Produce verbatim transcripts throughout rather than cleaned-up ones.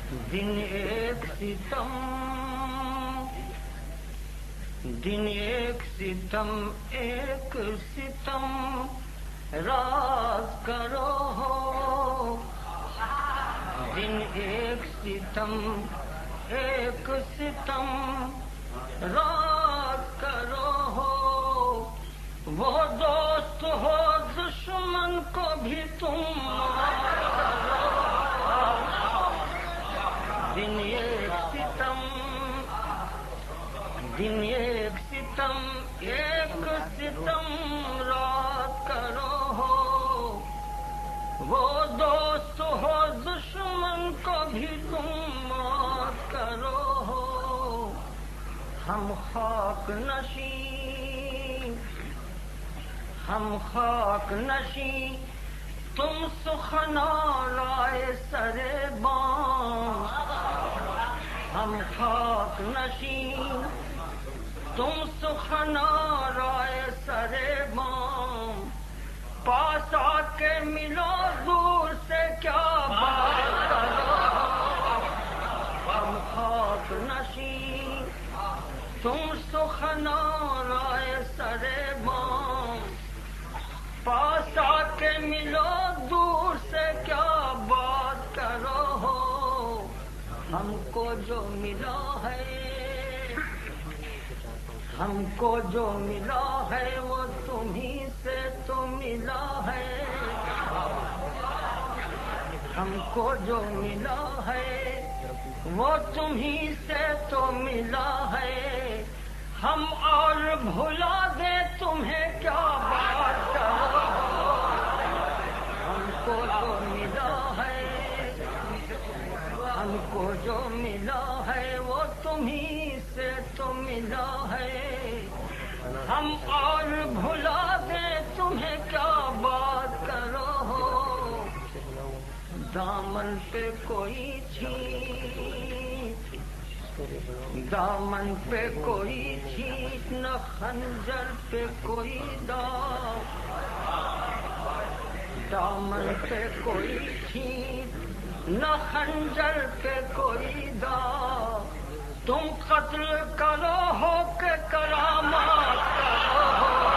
دن ایک ستم دن ایک ستم ایک ستم راز کرو ہو دن ایک ستم ایک ستم راز کرو ہو وہ دوست ہو دشمن کو بھی تم دن ایک ستم دن ایک ستم ایک ستم رات کرو ہو وہ دوست ہو دشمن کو بھی تم موت کرو ہو ہم خاک نشیں ہم خاک نشیں تم سخنا رائے سر بام ہم خاک نشیں تم سخنا رائے سر بام پاس آ کے ملو دور سے کیا بات کرو ہم خاک نشیں تم سخنا رائے سر بام پاس آ کے ملو دور سے کیا بات کرو ہو ہم کو جو ملا ہے ہم کو جو ملا ہے وہ تمہیں سے تو ملا ہے ہم کو جو ملا ہے وہ تمہیں سے تو ملا ہے ہم اور بھلا دیں تمہیں کیا بات کرو ہم کو جو ملا ہے ہم کو جو ملا ہے وہ تمہیں سے تو ملا ہے ہم اور بھلا دیں تمہیں کیا بات کرو دامن پہ کوئی چھینٹ دامن پہ کوئی چھینٹ نہ خنجر پہ کوئی داغ دامن پہ کوئی چھینٹ نہ خنجر پہ کوئی داغ تم قتل کرو ہو کہ کرامات کرو ہو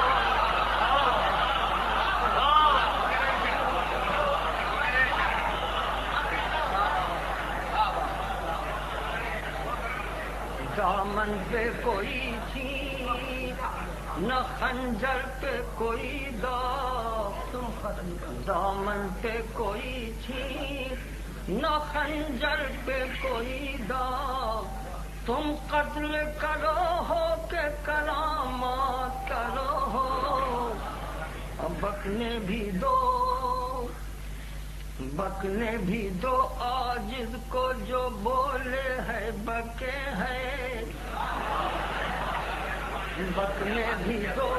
دامن پہ کوئی چھینٹ نہ خنجر پہ کوئی داغ دامن پہ کوئی چھینٹ نہ خنجر پہ کوئی داغ تم قتل کرو ہو کہ کرامات کرو ہو بکنے بھی دو بکنے بھی دو عاجز کو جو بولے ہے بکے ہے بکنے بھی دو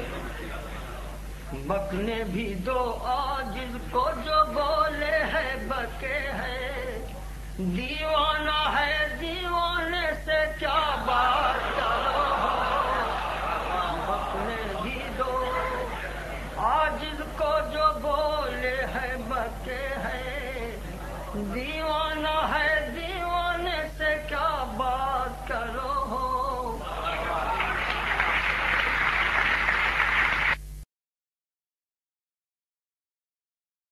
بکنے بھی دو عاجز کو جو بولے ہے بکے ہے دیوانہ ہے دیوانے سے کیا بات کرو بکنے بھی دو عاجز کو جو بولے ہے بکے ہے دیوانہ ہے دیوانہ